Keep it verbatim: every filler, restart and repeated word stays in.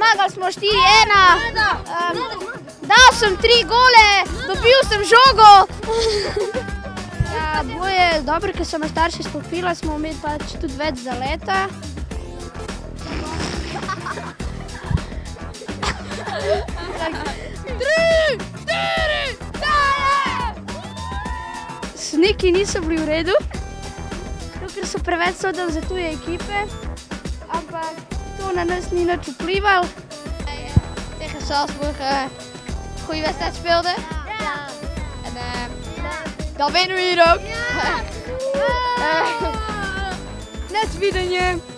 zmagali smo štiri ena. Dal sem tri gole, dobil sem žogo. Bilo je dobro, ker so me starši spopila, smo imeli pač tudi več zaleta. Tri, štiri, Sniki niso bili v redu, ker so preveč sodili za tuje ekipe, ampak to na nas ni nič vplivalo. Tegen Salzburg uh, goede wedstrijd speelde. Ja. En uh, dan winnen we hier ook. Ja. uh, net winnen je.